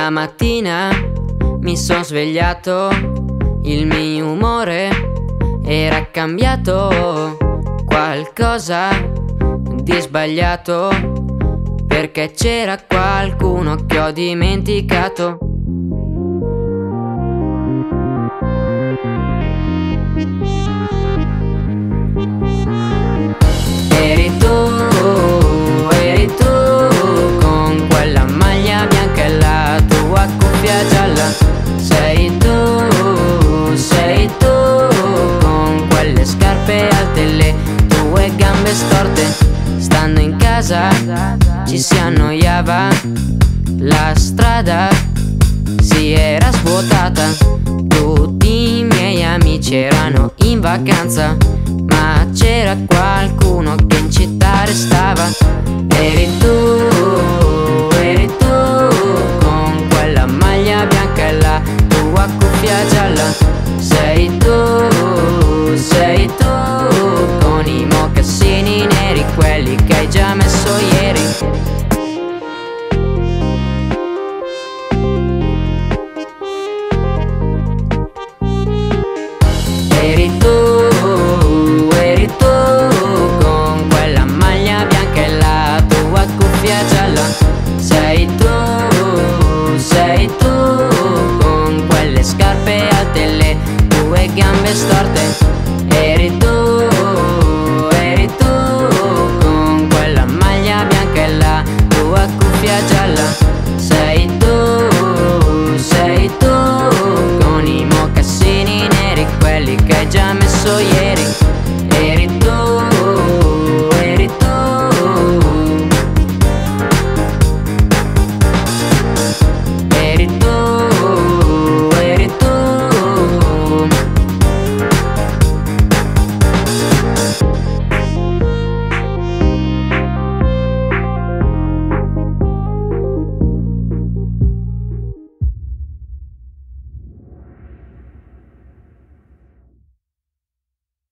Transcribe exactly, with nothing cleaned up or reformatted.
La mattina mi son svegliato, il mio umore era cambiato. Qualcosa di sbagliato, perché c'era qualcuno che ho dimenticato. Eri tu, eri tu, con quella maglia bianca e la tua cuffia gialla. Sei tu, sei tu, con quelle scarpe alte e le tue gambe storte. Stando in casa ci si annoiava, la strada si era svuotata. Tutti i miei amici erano in vacanza, ma c'era qualcuno che in città restava. Eri tu,